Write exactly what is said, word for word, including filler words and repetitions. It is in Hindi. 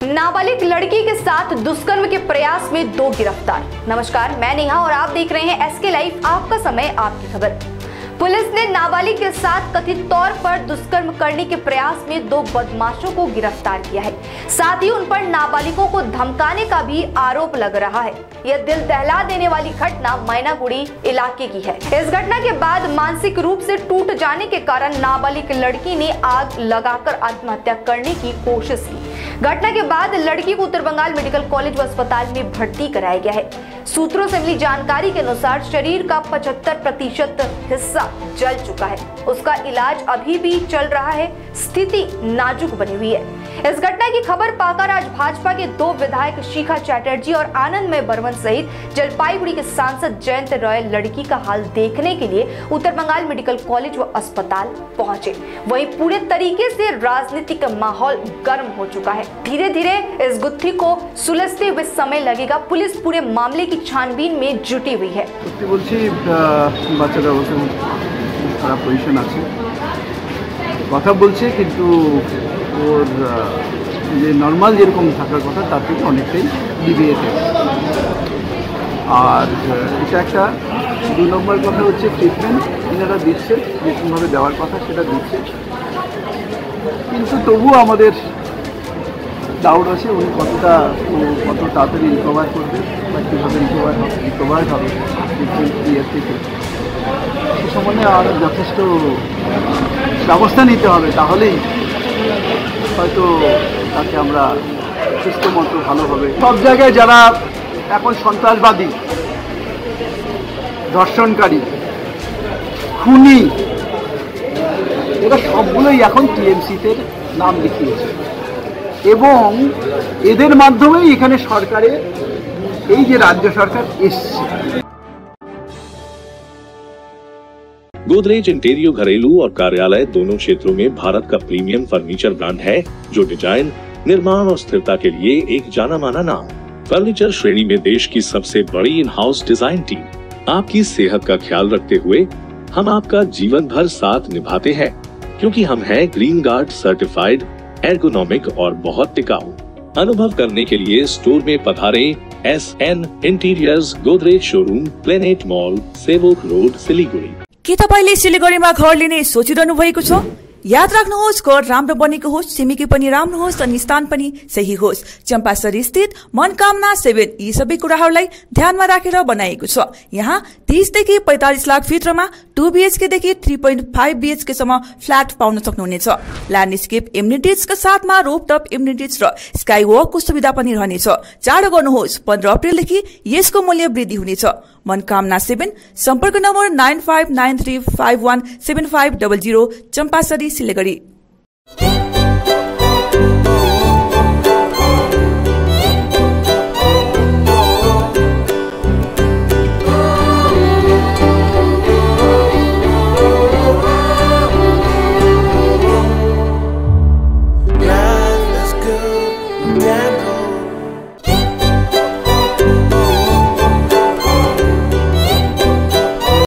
नाबालिग लड़की के साथ दुष्कर्म के प्रयास में दो गिरफ्तार। नमस्कार, मैं नेहा और आप देख रहे हैं एसके लाइव, आपका समय आपकी खबर। पुलिस ने नाबालिग के साथ कथित तौर पर दुष्कर्म करने के प्रयास में दो बदमाशों को गिरफ्तार किया है। साथ ही उन पर नाबालिगों को धमकाने का भी आरोप लग रहा है। यह दिल दहला देने वाली घटना मैनागुड़ी इलाके की है। इस घटना के बाद मानसिक रूप से टूट जाने के कारण नाबालिग लड़की ने आग लगाकर आत्महत्या करने की कोशिश की। घटना के बाद लड़की को उत्तर बंगाल मेडिकल कॉलेज व अस्पताल में भर्ती कराया गया है। सूत्रों से मिली जानकारी के अनुसार शरीर का पचहत्तर प्रतिशत हिस्सा जल चुका है। उसका इलाज अभी भी चल रहा है। स्थिति नाजुक बनी हुई है। इस घटना की खबर पाकर आज भाजपा के दो विधायक शिखा चैटर्जी और आनंदमय बर्मन सहित जलपाईगुड़ी के सांसद जयंत रॉय लड़की का हाल देखने के लिए उत्तर बंगाल मेडिकल कॉलेज व अस्पताल पहुंचे। वहीं पूरे तरीके से राजनीतिक माहौल गर्म हो चुका है। धीरे धीरे इस गुत्थी को सुलझते हुए समय लगेगा। पुलिस पूरे मामले की छानबीन में जुटी हुई है। খারাপ পজিশন আছে, কথা বলছে কিন্তু ওর যে নর্মাল যেরকম থাকার কথা তার থেকে অনেকটাই ডিভিয়েটেড। আর এটা একটা দুই নম্বর কথা হচ্ছে ট্রিটমেন্ট এনারা দিচ্ছে, যেরকমভাবে দেওয়ার কথা সেটা দিচ্ছে, কিন্তু তবুও আমাদের ডাউট আছে উনি কতটা কত তাড়াতাড়ি রিকভার করবে বা কীভাবে রিকভার হবে রিকভার হবে ট্রিটমেন্ট ইয়ে থেকে সে সম্বন্ধে আর যথেষ্ট ব্যবস্থা নিতে হবে। তাহলেই হয়তো তাকে আমরা সুস্থ মতো ভালো হবে। সব জায়গায় যারা এখন সন্ত্রাসবাদী, ধর্ষণকারী, খুনি, এরা সবগুলোই এখন টিএমসিতে নাম লিখিয়েছে এবং এদের মাধ্যমেই এখানে সরকারের এই যে রাজ্য সরকার এসছে। गोदरेज इंटीरियर घरेलू और कार्यालय दोनों क्षेत्रों में भारत का प्रीमियम फर्नीचर ब्रांड है, जो डिजाइन, निर्माण और स्थिरता के लिए एक जाना माना नाम। फर्नीचर श्रेणी में देश की सबसे बड़ी इन हाउस डिजाइन टीम आपकी सेहत का ख्याल रखते हुए हम आपका जीवन भर साथ निभाते हैं, क्योंकि हम हैं ग्रीन गार्ड सर्टिफाइड, एर्गोनॉमिक और बहुत टिकाऊ। अनुभव करने के लिए स्टोर में पधारें। S N interiors Godrej showroom, planet mall, Sevoke road, Siliguri. के तपाईले सिलीगुडीमा घर लिने सोचिरहनु भएको छ? याद राख्नुहोस्, घर राम्रो बनेको होस्, छिमेकी पनि राम्रो होस् अनि स्थान पनि सही होस्। चम्पासरी स्थित मनकामना सेभेन यी सबै कुराहरूलाई ध्यानमा राखेर बनाएको छ। यहाँ तीस देखि पैंतालीस लाख भित्रमा टू बीएचके देखि थ्री पोइन्ट फाइभ बीएचके सम्म फ्ल्याट पाउन सक्नुहुनेछ। ल्यान्डस्केप इम्युनिटिजका साथमा रोपटप इम्युनिटिज र स्काई वकको सुविधा पनि रहनेछ। चाँडो गर्नुहोस्, पन्ध्र अप्रेलदेखि यसको मूल्य वृद्धि हुनेछ। मनकामना सेभेन, सम्पर्क number nine five nine three five one seven five double zero, Champasari, Siliguri.